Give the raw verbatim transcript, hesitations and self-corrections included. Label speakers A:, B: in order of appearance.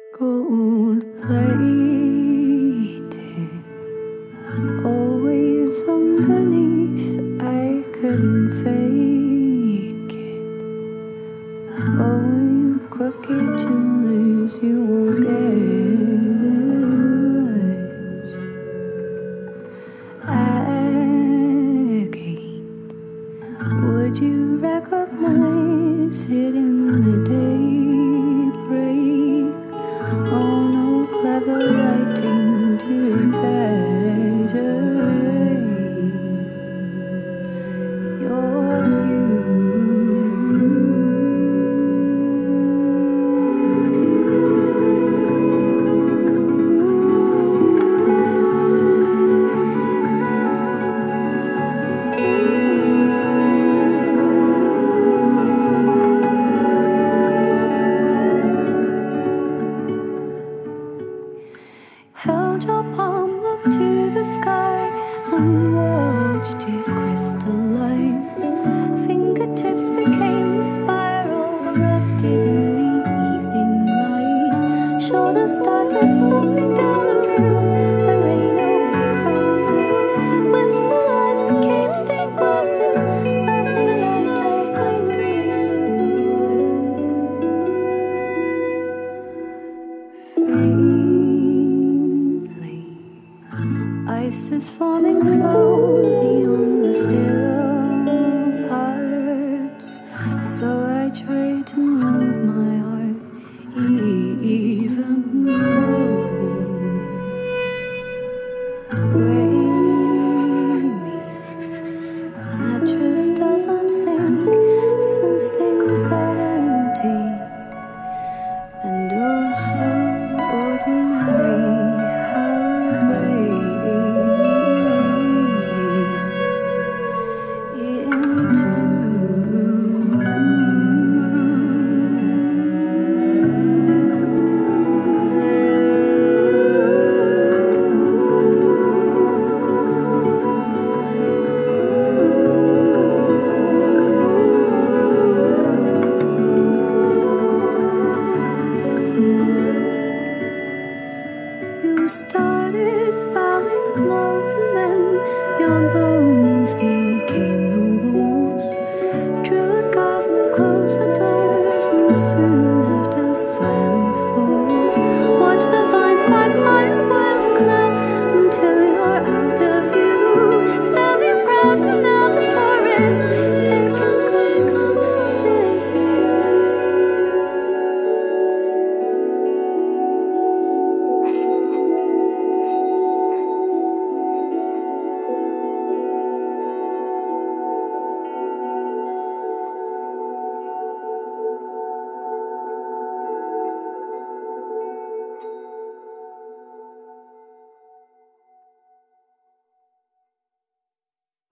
A: Gold plated, always underneath. I couldn't fake it. Oh, you crooked jewelers, you won't get much. Agate, would you recognize it in the daybreak? Oh, no clever lighting to exaggerate your view. Held your palm up to the sky and watched it crystallize. Fingertips became a spiral, rusted in the evening light. Shoulders started sloping down and drew the rain away from you. Wistful eyes became stained glass in lovely light of diamond blue. Ice is forming slowly on the still parts, so I try